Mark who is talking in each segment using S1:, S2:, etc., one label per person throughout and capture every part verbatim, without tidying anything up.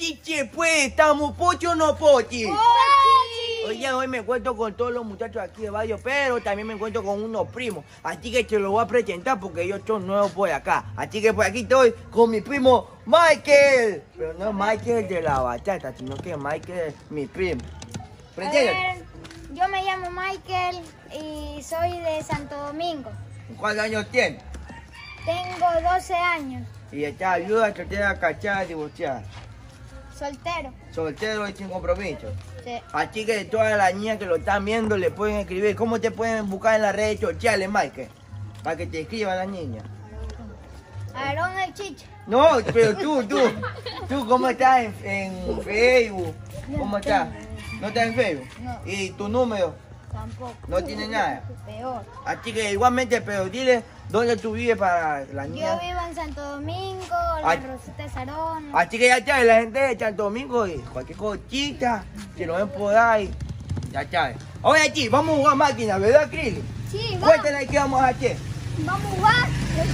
S1: chiche, pues, ¿estamos pochi o no pochi?
S2: ¡Pochi!
S1: Oye, hoy me encuentro con todos los muchachos aquí de barrio, pero también me encuentro con unos primos. Así que te los voy a presentar porque ellos son nuevos por acá. Así que por aquí estoy con mi primo Michael. Pero no Michael de la bachata, sino que Michael, mi primo.
S2: Preséntate. Yo me llamo Michael y soy de Santo Domingo.
S1: ¿Cuántos años tienes?
S2: Tengo doce años.
S1: Y está ayuda, soltera, cachada, divorciada.
S2: Soltero.
S1: Soltero y sin compromiso.
S2: Sí.
S1: Así que todas las niñas que lo están viendo le pueden escribir. ¿Cómo te pueden buscar en las redes sociales, Michael? Para que te escriban las niñas.
S2: Aarón el Chiche.
S1: No, pero tú, tú. ¿Tú cómo estás en, en Facebook? ¿Cómo estás? ¿No estás en Facebook?
S2: No.
S1: ¿Y tu número?
S2: Tampoco.
S1: No tiene nada.
S2: Peor.
S1: Así que igualmente, pero dile dónde tú vives para las
S2: Yo
S1: niñas.
S2: vivo en Santo Domingo, la
S1: Ay.
S2: Rosita de Sarón.
S1: Así que ya sabes, la gente de Santo Domingo y cualquier cosita, si lo ven por ahí, ya sabes. Ahora aquí, vamos a jugar máquina, ¿verdad, Krili?
S2: Sí, vamos.
S1: Cuéntale qué vamos a hacer.
S2: Vamos a jugar.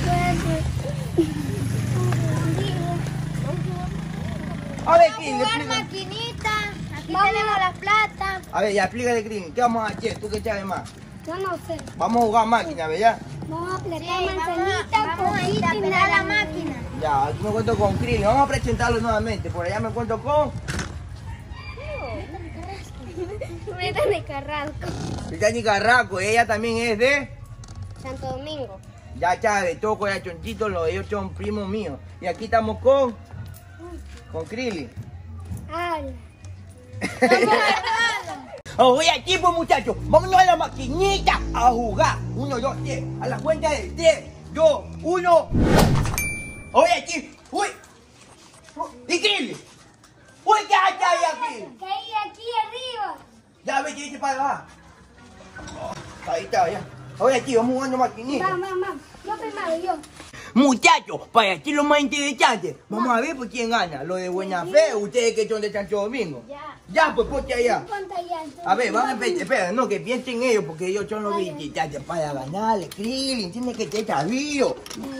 S1: A ver,
S2: Vamos
S1: Krili,
S2: a jugar
S1: explica.
S2: maquinita. Aquí tenemos las plata.
S1: A ver, ya explícale, Krili, ¿qué vamos a hacer? ¿Tú qué sabes más?
S2: Yo no sé.
S1: Vamos a jugar máquina, ¿verdad?
S2: Vamos a apretar manzanita, vamos a interpelar la máquina.
S1: Ya, aquí me encuentro con Krili. Vamos a presentarlo nuevamente. Por allá me encuentro con
S2: Rita de Carrasco.
S1: Brittany Carraco. Ella también es de...
S2: Santo Domingo.
S1: Ya sabes, todo corazoncito, los ellos son primos míos. Y aquí estamos con... Con Krili.
S2: Habla.
S1: Oye, aquí pues muchachos, vámonos a la maquinita a jugar. Uno, dos, tres. A la cuenta de tres, dos, uno. Oye, aquí. Uy. ¿Y Krili? Uy, ¿qué hay aquí?
S2: Caí aquí arriba.
S1: Ya, vete, vete para abajo. Ahí está, ya. Oye, aquí, vamos jugando maquinita.
S2: Mamá, mamá. Yo primero, yo.
S1: Muchachos, para aquí lo más interesante, vamos a ver por quién gana. Lo de Buena Fe, ustedes que son de Santo Domingo.
S2: Ya.
S1: Ya, pues ponte allá.
S2: Ponte allá, entonces.
S1: A ver, van a empezar, espera, no, que piensen ellos, porque ellos son los visitantes para ganarle. Krili, tiene que ser sabido.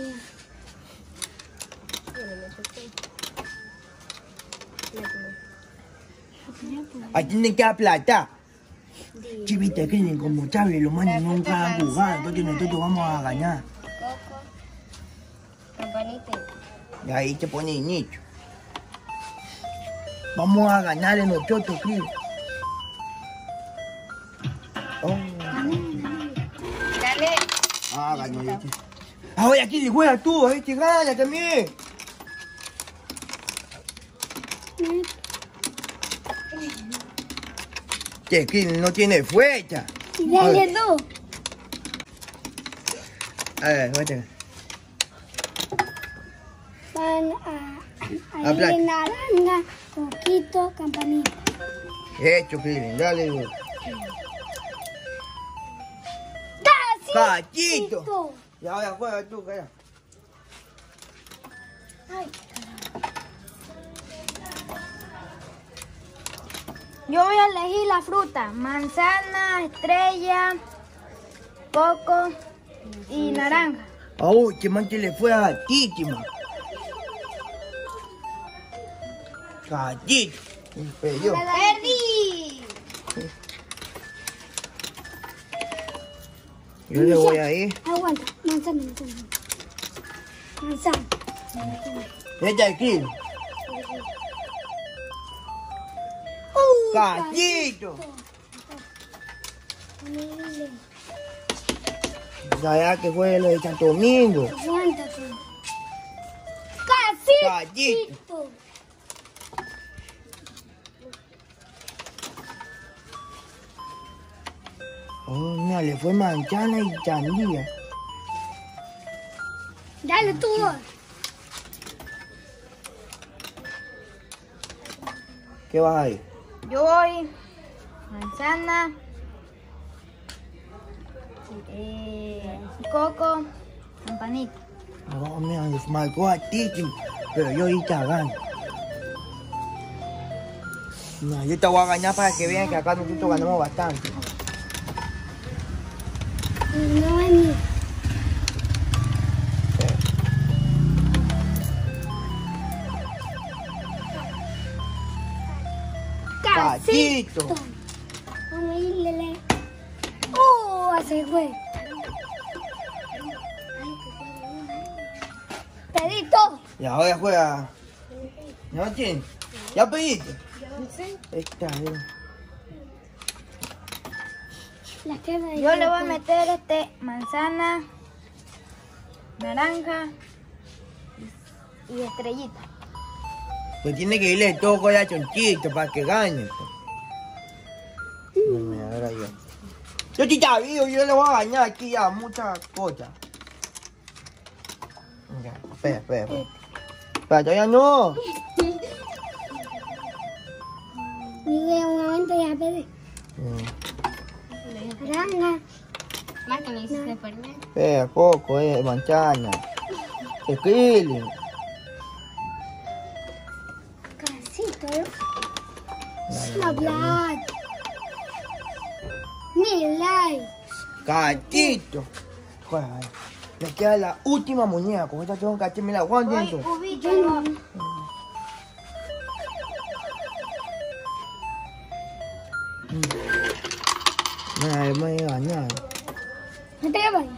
S1: Ahí tienen que aplatar. Chivita, Krili, como sabes, los manes nunca han jugado, entonces nosotros vamos a ganar.
S2: Coco. Campanita.
S1: Y ahí se pone el nicho. Vamos a ganarle nosotros, Krili. Oh.
S2: Dale.
S1: Ah, ganó este. Ahora aquí le juega tú, este gana también. Que Krili no tiene fuerza.
S2: Dale tú.
S1: A ver, vete.
S2: Van a...
S1: Habla.
S2: Ahí naranja, coquito, campanita.
S1: Hecho, Krili, dale. Güey.
S2: ¡Cachito!
S1: Cachito. Y ahora juega tú, cara.
S2: Ay. Yo voy a elegir la fruta. Manzana, estrella, coco y naranja.
S1: Uy, que man que le fue a Titi, man. Cachito. Y perdió.
S2: ¡Perdí!
S1: Yo le voy a ir.
S2: Aguanta, manzana, manzana. Manzana.
S1: Vete aquí.
S2: Uh,
S1: Cachito. Ya, ya que fue lo de Santo Domingo.
S2: Aguántate.
S1: Cachito.
S2: ¡Cachito!
S1: Oh, mira, le fue manzana y sandía.
S2: Dale tú.
S1: ¿Qué vas a ir?
S2: Yo voy manzana, eh, coco, campanita.
S1: No, mira, les marcó a Titi, pero yo ahorita gano. No, yo te voy a ganar para que vean que acá nosotros ganamos bastante.
S2: No hay ni.
S1: Cachito.
S2: Vamos a irle. ¡Uh! Se fue. Pedito.
S1: Y ahora juega. ¿No tienes? ¿Ya pediste?
S2: No sé.
S1: Está bien.
S2: Yo le voy a meter este manzana, naranja y estrellita.
S1: Pues tiene que irle todo con la chonchito para que gane. Pues. No me agarra yo. Yo estoy ya vivo, yo le voy a bañar aquí ya muchas cosas. Ya, espera, espera, espera. Espera, todavía no.
S2: Miguel, un momento ya pedí.
S1: Mm.
S2: Naranja.
S3: Más que me hiciste perder.
S1: Espera, coco, eh, manzana. Tequila.
S2: Casito, ¿no? Hablar. Mil likes.
S1: Cachito. Joder, le queda la última moneda. Con esta tengo que hacerme la guante.
S2: Voy, cubito, no.
S1: Nada, me voy a ganar.
S2: No te llevas.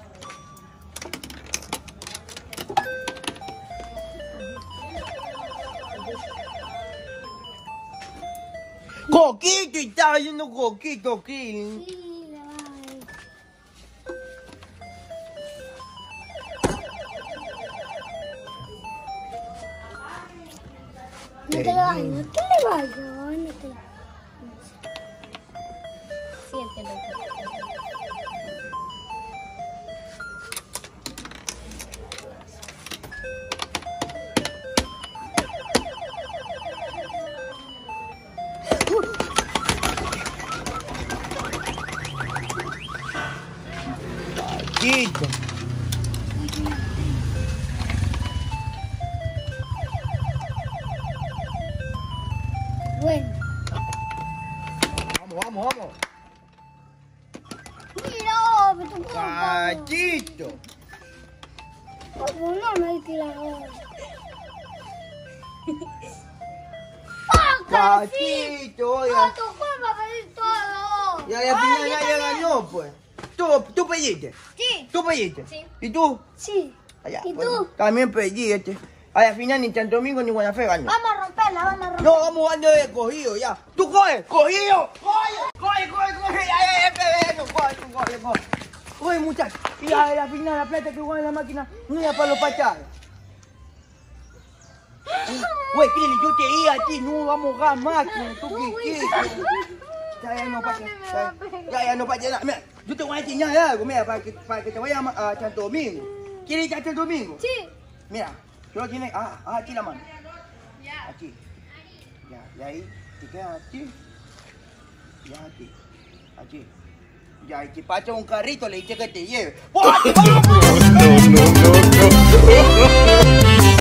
S1: Coquito, y estaba yendo coquito aquí.
S2: Sí, la voy. No te le vayas, no te le vayas, no te le
S3: Siéntelo.
S1: Cachito.
S2: Bueno.
S1: Vamos, vamos, vamos.
S2: Mira, me tocó.
S1: Cachito.
S2: Como no me diste la hora.
S1: Cachito, oiga.
S2: Tu culpa pedir todo.
S1: Y al final nadie ganó, pues. Tú, tú pediste.
S2: Sí.
S1: Tú pediste.
S3: Sí.
S1: ¿Y tú?
S2: Sí.
S1: Allá,
S2: ¿Y
S1: bueno,
S2: tú?
S1: también pedí este. Al final ni Santo Domingo ni Guanafé ganó.
S2: Vamos a romperla, vamos a romperla.
S1: No, vamos jugando de cogido ya. ¡Tú coge! ¡Cogido! ¡Coge! ¡Coge, coge, coge! ¡Ya, ya, ya, ya! ¡Coge, tú coge, coge! Coge, muchacho. Y la, la final, la plata que juega en la máquina, no era para los pachados. Güey, Krili, yo te di a ti, no vamos a jugar máquina. ¿Tú qué quieres? Ya, ya, no, pacha. Ya, ya, ya, no, pacha. Nada. Mira, yo te voy a enseñar algo, mira, para que, para que te vayas a, a Santo Domingo. ¿Quieres ir a Santo Domingo?
S2: Sí.
S1: Mira, solo tienes, ah, ah, aquí la mano. Aquí. Ya, y ahí te quedas aquí. Ya, aquí. Aquí. Ya, y te pasa un carrito, le dice que te lleve. ¡Vamos!
S4: No, no, no, no.